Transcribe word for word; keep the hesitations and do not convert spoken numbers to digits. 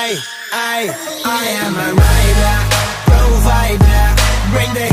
I, I, I am a rider, provider. Bring the